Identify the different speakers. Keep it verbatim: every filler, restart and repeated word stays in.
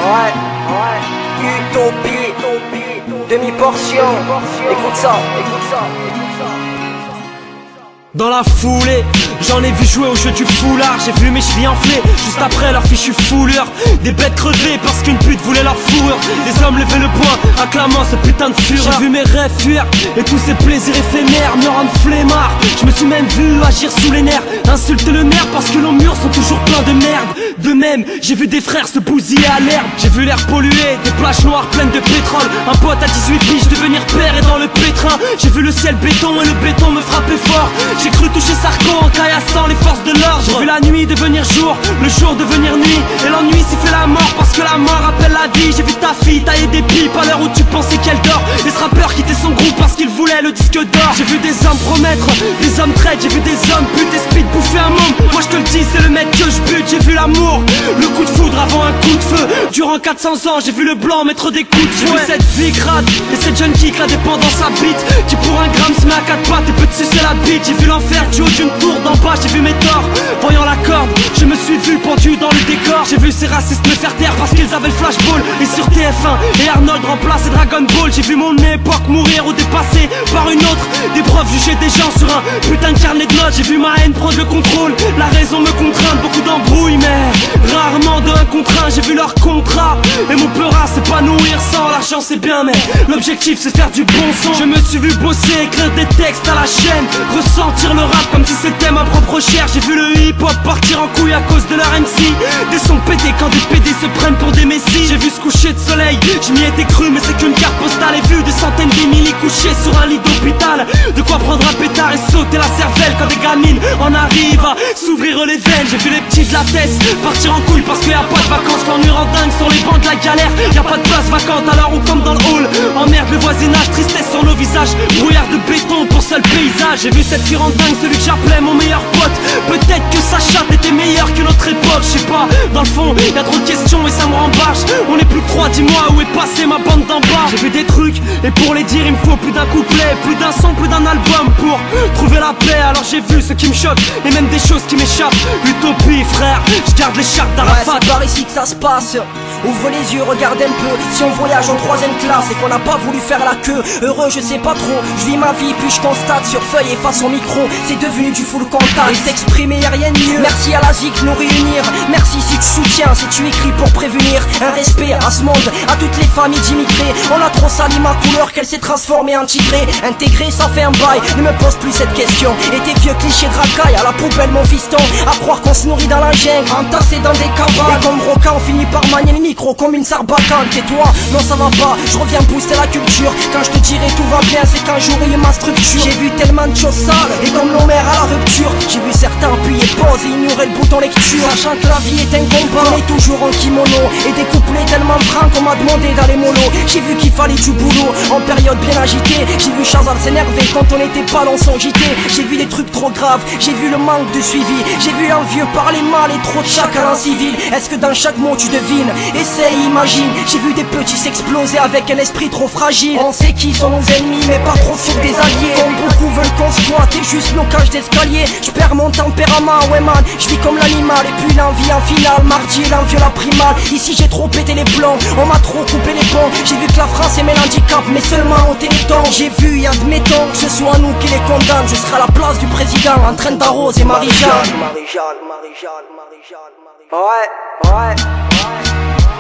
Speaker 1: Ouais, ouais. Utopie, utopie, demi-portion. Écoute ça, écoute ça, écoute ça.
Speaker 2: Dans la foulée, j'en ai vu jouer au jeu du foulard. J'ai vu mes chevilles enflées, juste après leur fichue foulure. Des bêtes crevées parce qu'une pute voulait leur fourrure. Des hommes levaient le poing, acclamant ce putain de fureur. J'ai vu mes rêves fuir, et tous ces plaisirs éphémères me rendent flemmard. Je me suis même vu agir sous les nerfs, insulter le nerf parce que nos murs sont toujours pleins de merde. De même, j'ai vu des frères se bousiller à l'herbe. J'ai vu l'air pollué, des plages noires pleines de pétrole. Un pote à dix-huit piges devenir père et dans le pétrin. J'ai vu le ciel béton et le béton me frapper fort. J'ai cru toucher Sarko en caillassant les forces de l'ordre. J'ai vu la nuit devenir jour, le jour devenir nuit, et l'ennui siffler la mort parce que la mort appelle la vie. J'ai vu ta fille tailler des pipes à l'heure où tu pensais qu'elle dort. Et ce rappeur quitter son groupe parce qu'il voulait le disque d'or. J'ai vu des hommes promettre, des hommes traîtres. J'ai vu des hommes putes et speed bouffer un môme. Moi je te le dis, c'est le mec que je bute. J'ai vu l'amour, le coup de foudre avant un coup de feu. Durant quatre cents ans, j'ai vu le blanc mettre des coups de feu. J'ai vu cette vie crade et cette jeune qui la dépendance à bite, qui pour un gramme se met à quatre pattes et peut te sucer la bite. J'ai vu l'enfer du haut d'une tour d'en bas, j'ai vu mes torts. Voyant la corde, je me suis vu pendu dans le décor. J'ai vu ces racistes me faire taire parce qu'ils avaient le flashball. Et sur T F un, et Arnold remplaçait Dragon Ball. J'ai vu mon époque mourir ou dépasser par une autre. Des profs juger des gens sur un putain de carnet de notes. J'ai vu ma haine prendre le contrôle, la raison me contraint. Beaucoup d'embrouilles mais rarement de un contre un. J'ai vu leur contrat et mon peur à s'épanouir sans l'argent c'est bien, mais l'objectif c'est faire du bon son. Je me suis vu bosser, écrire des textes à la chaîne, ressentir le rap comme si c'était ma propre chair. J'ai vu le hip hop partir en couille à cause de leur M C. Des sons pétés quand des P D se prennent pour des messies. J'ai vu ce coucher de soleil, je m'y étais cru mais c'est qu'une carte postale. Et vu des centaines d'Emily couchées sur un lit d'hôpital. De quoi prendre un pétard et sauter la cervelle quand des gamines en arrivent à s'ouvrir les veines. J'ai vu les petits de la tête partir en couille parce qu'il y a pas de vacances. L'ennui rend dingue sur les bancs de la galère. Y a pas de place vacante alors on tombe dans le hall. Emmerde le voisinage, tristesse sur nos visages, brouillard de béton pour seul paysage. J'ai vu cette fille en dingue, celui que j'appelais mon meilleur pote. Peut-être que sa chatte était meilleure que notre époque, je sais pas. Dans le fond, y a trop de questions et ça me rembarche. On est plus que trois, dis-moi où est passée ma bande d'en bas. J'ai vu des trucs et pour les dire il me faut plus d'un couplet, plus d'un son, plus d'un album pour trouver la paix. Alors j'ai vu ce qui me choque et même des choses qui m'échappent. Utopie frère, je garde les chartes d'Arafat.
Speaker 1: Ouais, c'est par ici que ça se passe. Ouvre les yeux, regarde un peu. Si on voyage en troisième classe et qu'on n'a pas voulu faire la queue, heureux je sais pas trop. Je vis ma vie puis je constate sur feuille et face au micro, c'est devenu du full contact. Et s'exprimer y'a rien de mieux. Merci à la Z I C nous réunir. Merci si tu soutiens, si tu écris pour prévenir. Un respect à ce monde, à toutes les familles d'immigrés. On a trop sali ma couleur qu'elle s'est transformée en tigré. Intégré ça fait un bail, ne me pose plus cette question. Et tes vieux clichés de racaille à la poubelle mon fiston. À croire qu'on se nourrit dans la jungle, entassé dans des cabanes. Et comme Roca on finit par manier le micro comme une sarbacane. Et toi, non ça va pas, je reviens booster la culture. Quand je te dirai tout va bien, c'est qu'un jour il y a ma structure. J'ai vu tellement de choses sales, et comme l'homère à la rupture. J'ai vu certains appuyer pause et ignorer le bouton lecture. Sachant que la vie est un combat, on est toujours en kimono. Et des couplets tellement francs qu'on m'a demandé dans les molos. J'ai vu qu'il fallait du boulot, en période bien agitée. J'ai vu Chazal s'énerver quand on était pas dans son J T. J'ai vu des trucs trop graves, j'ai vu le manque de suivi. J'ai vu un vieux parler mal et trop de chacun en civil. Est-ce que dans chaque mot tu devines? Essaye, imagine. J'ai vu des petits s'exploser avec un esprit trop fragile. On sait qui sont nos ennemis mais pas trop sur des alliés. Comme beaucoup veulent qu'on squatte et juste nos cages d'escalier. Je perds mon tempérament, ouais man, je vis comme l'animal. Et puis l'envie en finale, mardi l'envie la primale. Ici j'ai trop pété les plombs, on m'a trop coupé les ponts. J'ai vu que la France aimait l'handicap mais seulement au téléthon. J'ai vu, y admettons que ce soit nous qui les condamne. Je serai à la place du président en train d'arroser Marie-Jeanne. Marie-Jeanne, Marie-Jeanne, Marie-Jeanne, Marie-Jeanne. Ouais, ouais, ouais.